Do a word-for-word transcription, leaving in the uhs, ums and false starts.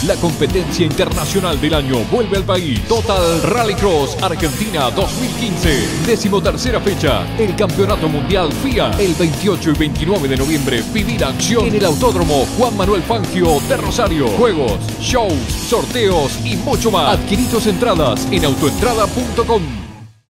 La competencia internacional del año vuelve al país. Total Rallycross Argentina dos mil quince. Decimotercera fecha. El Campeonato Mundial F I A. El veintiocho y veintinueve de noviembre. Vivir acción en el Autódromo Juan Manuel Fangio de Rosario. Juegos, shows, sorteos y mucho más. Adquirí tus entradas en autoentrada punto com.